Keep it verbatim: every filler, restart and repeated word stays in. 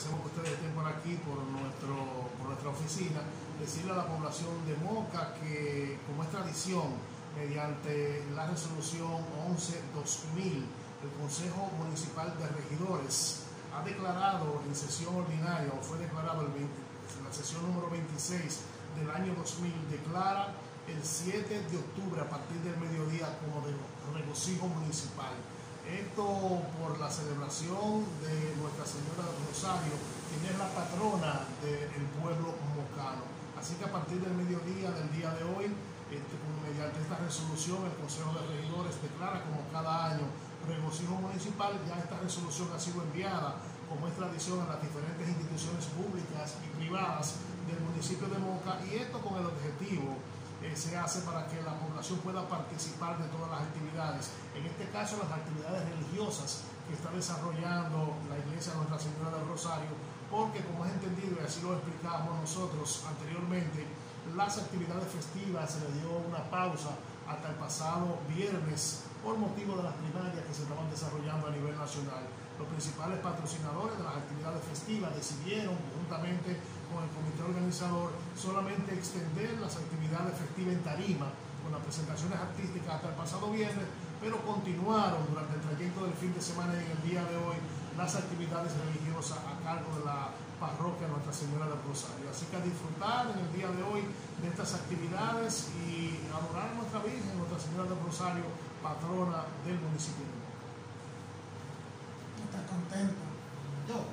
agradecemos que ustedes estén por aquí, por, nuestro, por nuestra oficina. Decirle a la población de Moca que, como es tradición, mediante la resolución once dos mil, el Consejo Municipal de Regidores ha declarado en sesión ordinaria, o fue declarado el veinte, en la sesión número veintiséis del año dos mil, declara el siete de octubre a partir del mediodía como de regocijo municipal. Esto por la celebración de Nuestra Señora del Rosario, quien es la patrona del pueblo mocano. Así que a partir del mediodía del día de hoy, este, mediante esta resolución, el Consejo de Regidores declara como cada año regocijo municipal. Ya esta resolución ha sido enviada, como es tradición, a las diferentes instituciones públicas y privadas del municipio de Moca, y esto con el objetivo Eh, se hace para que la población pueda participar de todas las actividades, en este caso las actividades religiosas que está desarrollando la Iglesia Nuestra Señora del Rosario, porque como es entendido, y así lo explicamos nosotros anteriormente, las actividades festivas se le dio una pausa hasta el pasado viernes por motivo de las primarias que se estaban desarrollando a nivel nacional. Los principales patrocinadores de las actividades festivas decidieron, juntamente con el comité organizador, solamente extender las actividades festivas en tarima, con las presentaciones artísticas hasta el pasado viernes, pero continuaron durante el trayecto del fin de semana y en el día de hoy las actividades religiosas a cargo de la parroquia Nuestra Señora del Rosario. Así que a disfrutar en el día de hoy de estas actividades y adorar a nuestra Virgen, Nuestra Señora del Rosario, patrona del municipio de Moca. ¿Estás contento? Yo.